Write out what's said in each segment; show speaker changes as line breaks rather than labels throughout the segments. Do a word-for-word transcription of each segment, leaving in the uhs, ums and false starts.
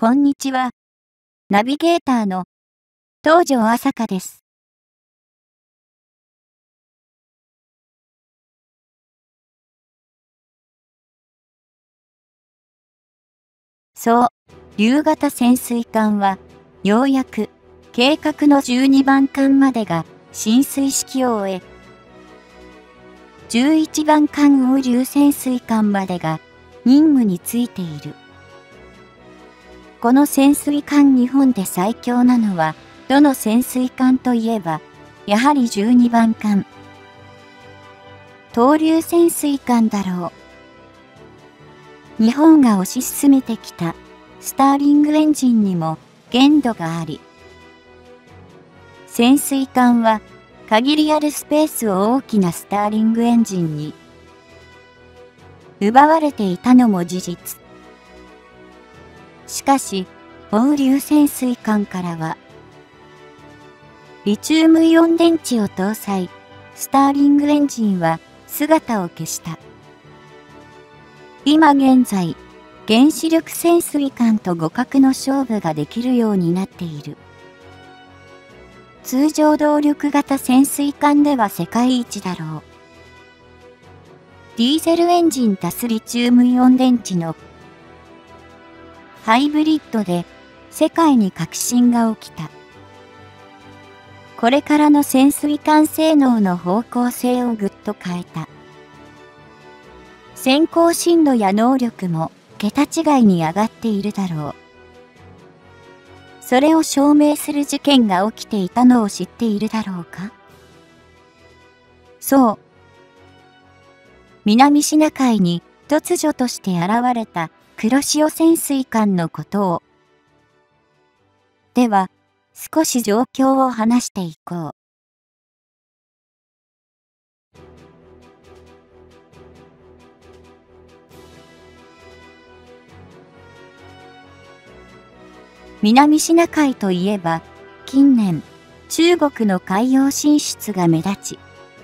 こんにちは。ナビゲーターの東條朝香です。そう、竜型潜水艦は、ようやく計画のじゅうにばん艦までが進水式を終え、じゅういちばん艦応流潜水艦までが任務についている。この潜水艦日本で最強なのは、どの潜水艦といえば、やはりじゅうにばん艦。東流潜水艦だろう。日本が推し進めてきたスターリングエンジンにも限度があり、潜水艦は限りあるスペースを大きなスターリングエンジンに奪われていたのも事実。しかし、応流潜水艦からは、リチウムイオン電池を搭載、スターリングエンジンは姿を消した。今現在、原子力潜水艦と互角の勝負ができるようになっている。通常動力型潜水艦では世界一だろう。ディーゼルエンジン足すリチウムイオン電池のハイブリッドで世界に革新が起きた。これからの潜水艦性能の方向性をぐっと変えた。先行進路や能力も桁違いに上がっているだろう。それを証明する事件が起きていたのを知っているだろうか？そう。南シナ海に突如として現れた黒潮潜水艦のことを。では、少し状況を話していこう。南シナ海といえば、近年、中国の海洋進出が目立ち、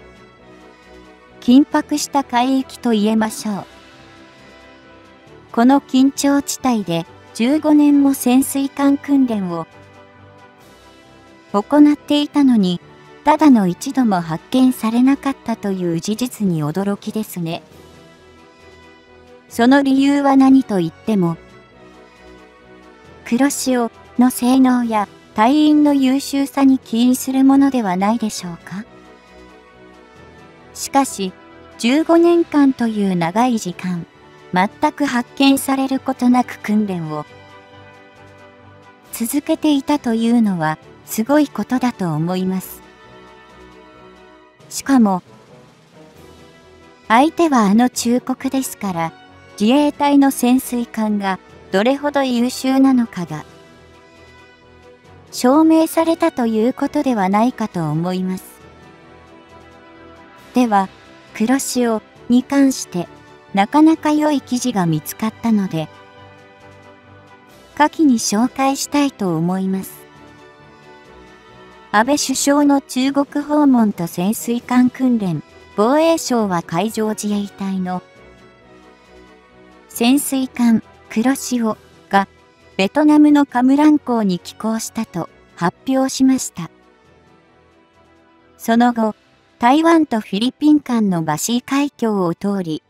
緊迫した海域と言えましょう。この緊張地帯でじゅうごねんも潜水艦訓練を行っていたのに、ただの一度も発見されなかったという事実に驚きですね。その理由は何と言っても、黒潮の性能や隊員の優秀さに起因するものではないでしょうか。しかし、じゅうごねんかんという長い時間、全く発見されることなく訓練を続けていたというのはすごいことだと思います。しかも、相手はあの忠国ですから、自衛隊の潜水艦がどれほど優秀なのかが証明されたということではないかと思います。では、黒潮に関してなかなか良い記事が見つかったので、下記に紹介したいと思います。安倍首相の中国訪問と潜水艦訓練、防衛省は海上自衛隊の潜水艦黒潮がベトナムのカムラン港に寄港したと発表しました。その後、台湾とフィリピン間のバシー海峡を通り、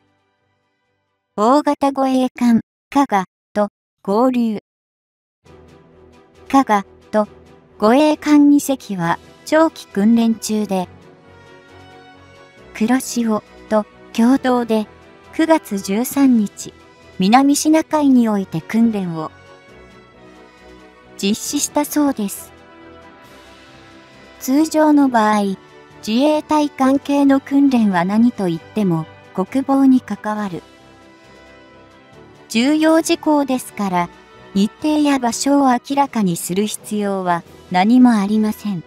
大型護衛艦加賀と合流。加賀と護衛艦に隻は長期訓練中で、黒潮と共同でくがつじゅうさんにち、南シナ海において訓練を実施したそうです。通常の場合、自衛隊関係の訓練は何と言っても国防に関わる重要事項ですから、日程や場所を明らかにする必要は何もありません。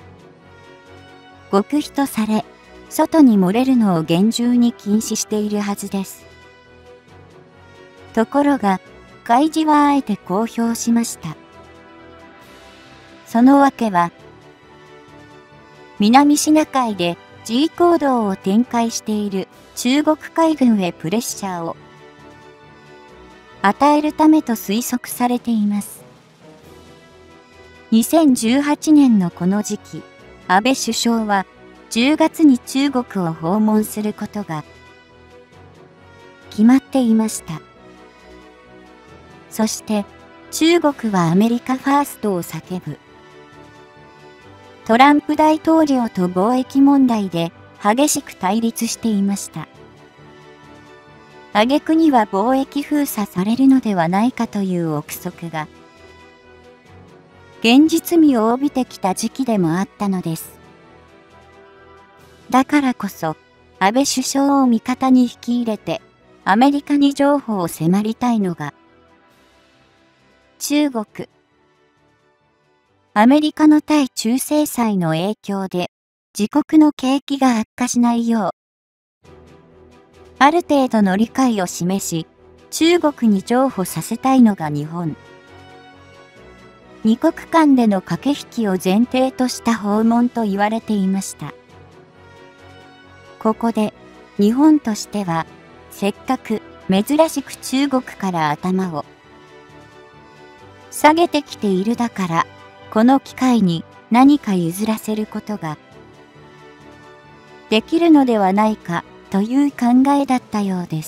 極秘とされ、外に漏れるのを厳重に禁止しているはずです。ところが、開示はあえて公表しました。そのわけは、南シナ海で G 行動を展開している中国海軍へプレッシャーを与えるためと推測されています。にせんじゅうはちねんのこの時期、安倍首相はじゅうがつに中国を訪問することが決まっていました。そして中国はアメリカファーストを叫ぶ。トランプ大統領と貿易問題で激しく対立していました。挙句には貿易封鎖されるのではないかという憶測が現実味を帯びてきた時期でもあったのです。だからこそ安倍首相を味方に引き入れてアメリカに譲歩を迫りたいのが中国。アメリカの対中制裁の影響で自国の景気が悪化しないようある程度の理解を示し中国に譲歩させたいのが日本。二国間での駆け引きを前提とした訪問と言われていました。ここで日本としてはせっかく珍しく中国から頭を下げてきているだからこの機会に何か譲らせることができるのではないかという考えだったようです。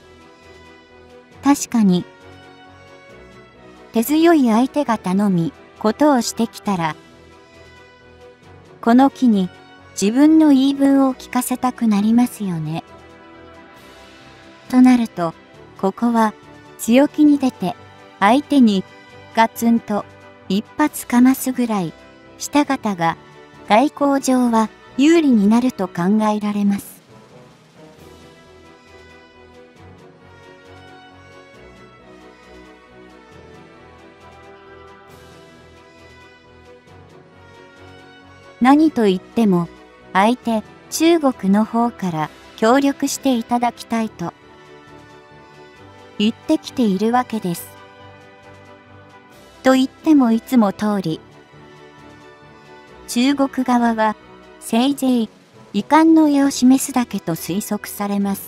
確かに手強い相手が頼みことをしてきたらこの機に自分の言い分を聞かせたくなりますよね。となるとここは強気に出て相手にガツンと一発かますぐらいした方が外交上は有利になると考えられます。何と言っても相手中国の方から協力していただきたいと言ってきているわけです。と言ってもいつも通り中国側はせいぜい遺憾の意を示すだけと推測されます。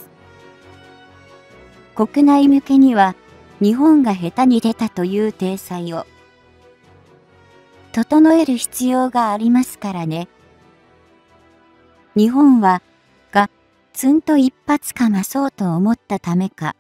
国内向けには日本が下手に出たという体裁を整える必要がありますからね。日本はがツンと一発かまそうと思ったためか、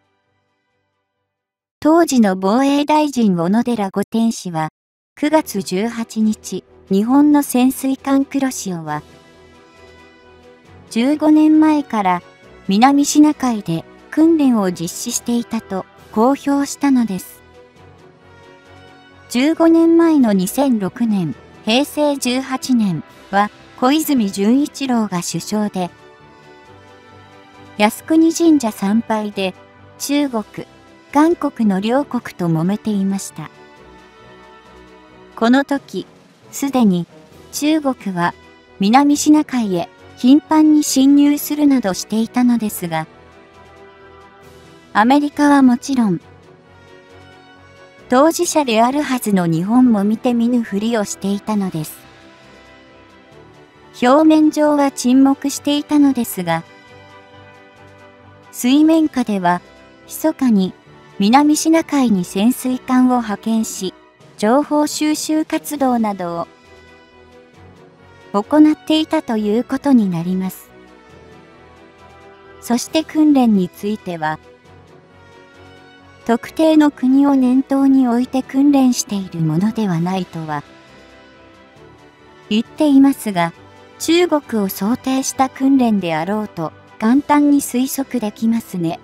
当時の防衛大臣小野寺五天氏はくがつじゅうはちにち、日本の潜水艦黒潮はじゅうごねんまえから南シナ海で訓練を実施していたと公表したのです。じゅうごねんまえのにせんろくねん、へいせいじゅうはちねんは小泉純一郎が首相で、靖国神社参拝で中国、韓国の両国と揉めていました。この時、すでに中国は南シナ海へ頻繁に侵入するなどしていたのですが、アメリカはもちろん、当事者であるはずの日本も見て見ぬふりをしていたのです。表面上は沈黙していたのですが、水面下では密かに南シナ海に潜水艦を派遣し、情報収集活動などを行っていたということになります。そして訓練については、特定の国を念頭に置いて訓練しているものではないとは言っていますが、中国を想定した訓練であろうと簡単に推測できますね。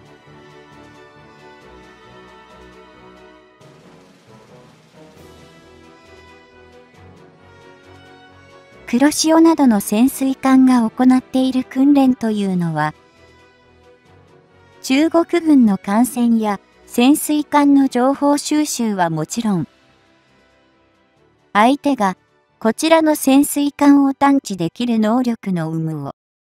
黒潮などの潜水艦が行っている訓練というのは、中国軍の艦船や潜水艦の情報収集はもちろん、相手がこちらの潜水艦を探知できる能力の有無を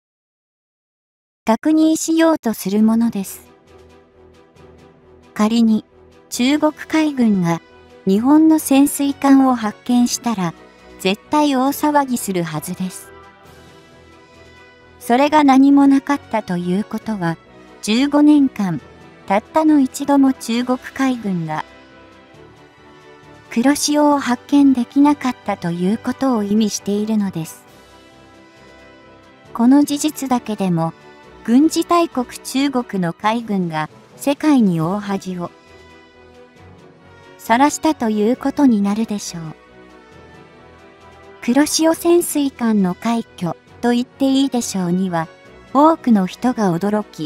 確認しようとするものです。仮に中国海軍が日本の潜水艦を発見したら絶対大騒ぎするはずです。それが何もなかったということは、じゅうごねんかんたったの一度も中国海軍が黒潮を発見できなかったということを意味しているのです。この事実だけでも、軍事大国中国の海軍が世界に大恥を晒したということになるでしょう。黒潮潜水艦の快挙と言っていいでしょうには、多くの人が驚き、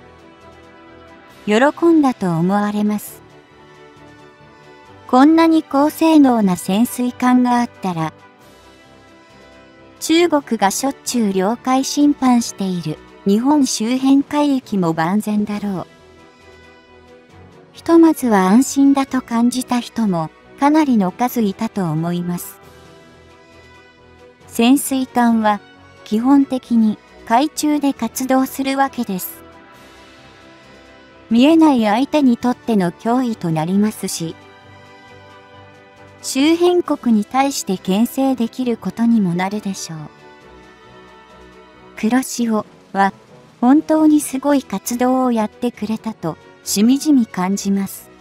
喜んだと思われます。こんなに高性能な潜水艦があったら、中国がしょっちゅう領海侵犯している日本周辺海域も万全だろう。ひとまずは安心だと感じた人もかなりの数いたと思います。潜水艦は基本的に海中で活動するわけです。見えない相手にとっての脅威となりますし、周辺国に対して牽制できることにもなるでしょう。黒潮は本当にすごい活動をやってくれたとしみじみ感じます。